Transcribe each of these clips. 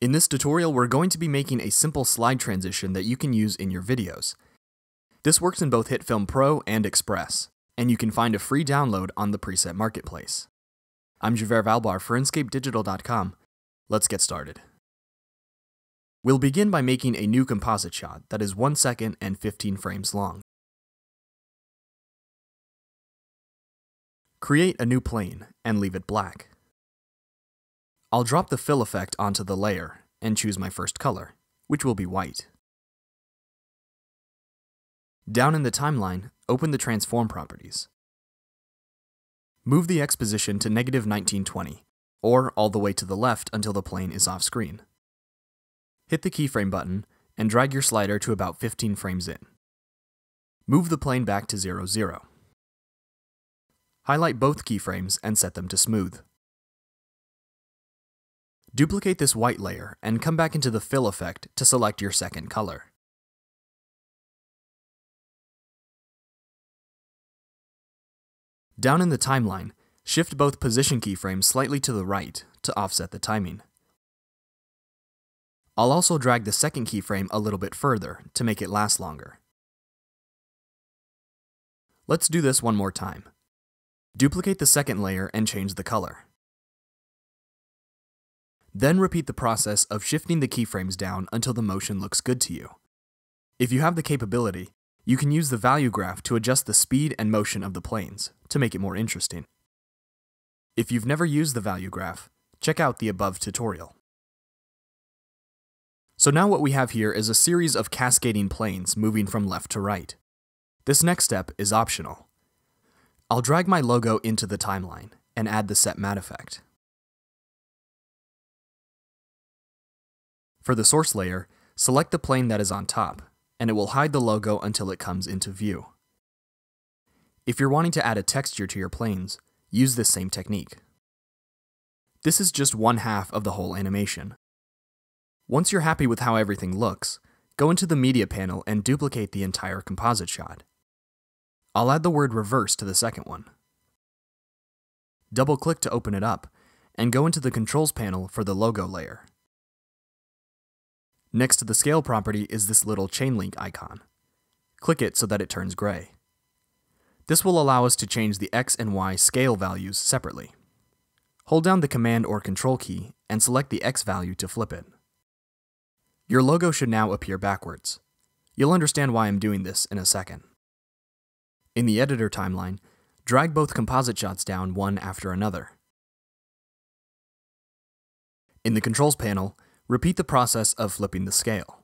In this tutorial, we're going to be making a simple slide transition that you can use in your videos. This works in both HitFilm Pro and Express, and you can find a free download on the preset marketplace. I'm Javer Valbar for inScapeDigital.com. Let's get started. We'll begin by making a new composite shot that is 1 second and 15 frames long. Create a new plane and leave it black. I'll drop the fill effect onto the layer and choose my first color, which will be white. Down in the timeline, open the transform properties. Move the X position to -1920, or all the way to the left until the plane is off screen. Hit the keyframe button and drag your slider to about 15 frames in. Move the plane back to 0, 0. Highlight both keyframes and set them to smooth. Duplicate this white layer and come back into the fill effect to select your second color. Down in the timeline, shift both position keyframes slightly to the right to offset the timing. I'll also drag the second keyframe a little bit further to make it last longer. Let's do this one more time. Duplicate the second layer and change the color. Then repeat the process of shifting the keyframes down until the motion looks good to you. If you have the capability, you can use the value graph to adjust the speed and motion of the planes to make it more interesting. If you've never used the value graph, check out the above tutorial. So now what we have here is a series of cascading planes moving from left to right. This next step is optional. I'll drag my logo into the timeline and add the set matte effect. For the source layer, select the plane that is on top, and it will hide the logo until it comes into view. If you're wanting to add a texture to your planes, use this same technique. This is just 1/2 of the whole animation. Once you're happy with how everything looks, go into the media panel and duplicate the entire composite shot. I'll add the word reverse to the second one. Double-click to open it up, and go into the controls panel for the logo layer. Next to the scale property is this little chain link icon. Click it so that it turns gray. This will allow us to change the X and Y scale values separately. Hold down the Command or Control key and select the X value to flip it. Your logo should now appear backwards. You'll understand why I'm doing this in a second. In the editor timeline, drag both composite shots down one after another. In the controls panel, repeat the process of flipping the scale.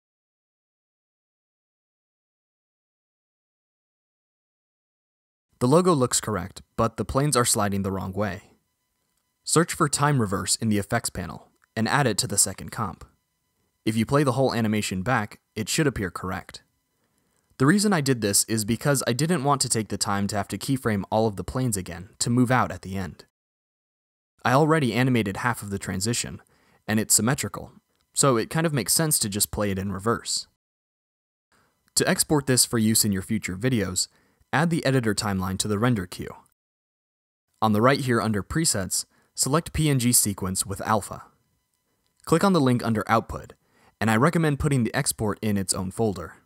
The logo looks correct, but the planes are sliding the wrong way. Search for time reverse in the effects panel and add it to the second comp. If you play the whole animation back, it should appear correct. The reason I did this is because I didn't want to take the time to have to keyframe all of the planes again to move out at the end. I already animated half of the transition, and it's symmetrical, so it kind of makes sense to just play it in reverse. To export this for use in your future videos, add the editor timeline to the render queue. On the right here under Presets, select PNG sequence with alpha. Click on the link under Output, and I recommend putting the export in its own folder.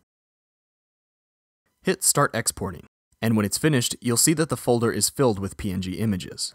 Hit Start Exporting, and when it's finished, you'll see that the folder is filled with PNG images.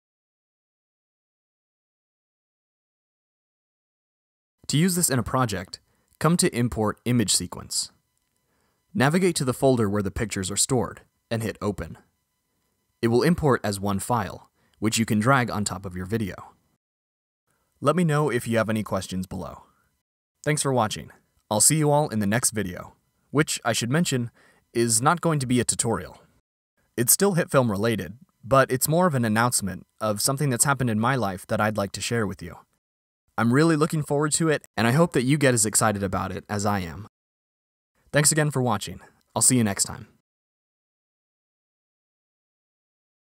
To use this in a project, come to Import Image Sequence. Navigate to the folder where the pictures are stored, and hit Open. It will import as one file, which you can drag on top of your video. Let me know if you have any questions below. Thanks for watching. I'll see you all in the next video, which, I should mention, is not going to be a tutorial. It's still HitFilm related, but it's more of an announcement of something that's happened in my life that I'd like to share with you. I'm really looking forward to it, and I hope that you get as excited about it as I am. Thanks again for watching. I'll see you next time.